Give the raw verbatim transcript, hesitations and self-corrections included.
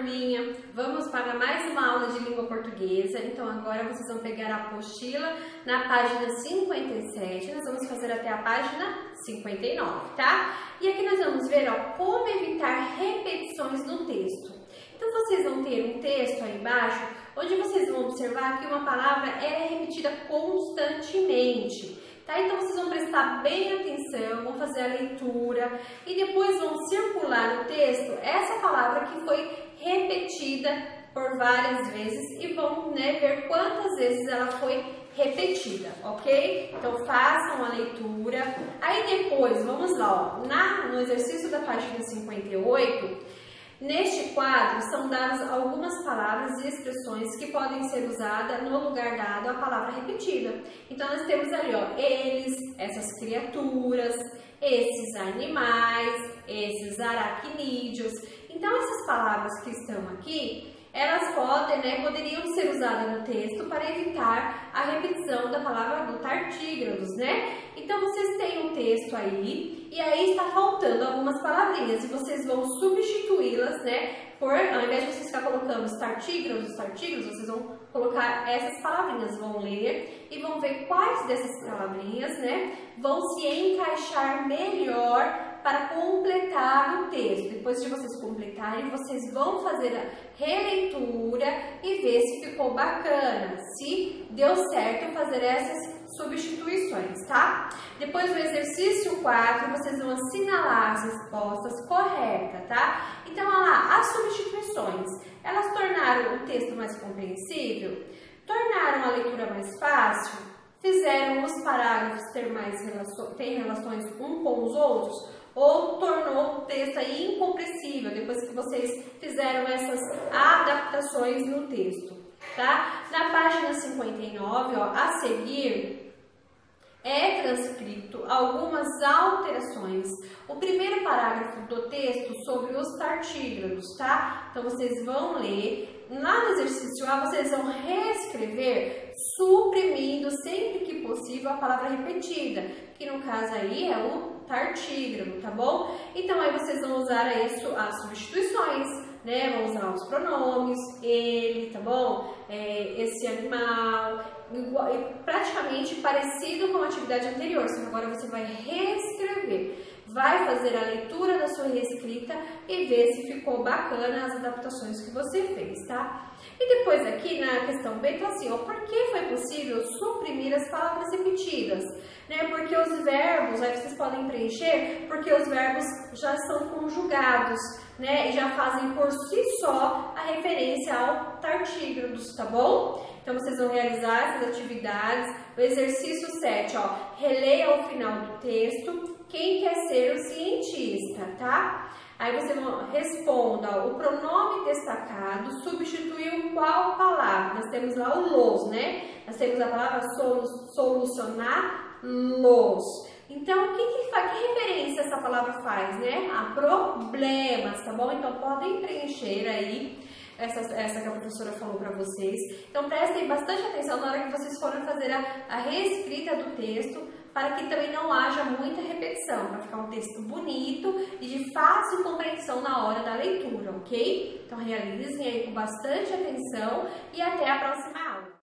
turminha, vamos para mais uma aula de língua portuguesa. Então agora vocês vão pegar a apostila na página cinquenta e sete, nós vamos fazer até a página cinquenta e nove, tá? E aqui nós vamos ver, ó, como evitar repetições no texto. Então vocês vão ter um texto aí embaixo, onde vocês vão observar que uma palavra é repetida constantemente. Tá? Então vocês vão prestar bem atenção, vão fazer a leitura e depois vão circular no texto essa palavra que foi repetida por várias vezes e vão, né, ver quantas vezes ela foi repetida, ok? Então façam a leitura. Aí depois, vamos lá, ó, na, no exercício da página cinquenta e oito, neste quadro são dadas algumas palavras e expressões que podem ser usadas no lugar dado à palavra repetida. Então nós temos ali, ó, eles, essas criaturas, esses animais, esses aracnídeos. Então essas palavras que estão aqui, elas podem, né, poderiam ser usadas no texto para evitar a repetição da palavra do tardígrados, né? Então vocês têm um texto aí e aí está faltando algumas palavrinhas e vocês vão substituí-las, né? Por, ao invés de vocês ficar colocando os tardígrados, os tardígrados, vocês vão colocar essas palavrinhas, vão ler e vão ver quais dessas palavrinhas, né, vão se encaixar melhor para completar o texto. Depois de vocês completarem, vocês vão fazer a releitura e ver se ficou bacana, se deu certo fazer essas substituições, tá? Depois do exercício quatro, vocês vão assinalar as respostas corretas, tá? Então, olha lá, as substituições, elas tornaram o texto mais compreensível? Tornaram a leitura mais fácil? Fizeram os parágrafos ter mais relações, ter relações um com os outros? Ou tornou o texto aí incompreensível depois que vocês fizeram essas adaptações no texto, tá? Na página cinquenta e nove, ó, a seguir, é transcrito algumas alterações. O primeiro parágrafo do texto sobre os tardígrados, tá? Então vocês vão ler. Lá no exercício A, vocês vão reescrever suprimindo sempre que possível a palavra repetida, que no caso aí é o tardígrado, tá bom? Então aí vocês vão usar aí as substituições, né? Vão usar os pronomes, ele, tá bom? É, esse animal, igual, praticamente parecido com a atividade anterior, só que agora você vai reescrever. Vai fazer a leitura da sua reescrita e ver se ficou bacana as adaptações que você fez, tá? E depois aqui na questão B, então assim, ó, por que foi possível suprimir as palavras repetidas? Né? Porque os verbos, aí vocês podem preencher, porque os verbos já são conjugados, né? E já fazem por si só a referência ao tardígrados, tá bom? Então vocês vão realizar essas atividades. O exercício sete, ó, releia ao final do texto quem quer ser o cientista, tá? Aí você responda, ó, o pronome destacado substituiu qual palavra? Nós temos lá o los, né? Nós temos a palavra solu solucionar, los. Então, que, que, faz, que referência essa palavra faz, né? A problemas, tá bom? Então, podem preencher aí essa, essa que a professora falou para vocês. Então, prestem bastante atenção na hora que vocês forem fazer a, a reescrita do texto, para que também não haja muita repetição, para ficar um texto bonito e de fácil compreensão na hora da leitura, ok? Então, realizem aí com bastante atenção e até a próxima aula.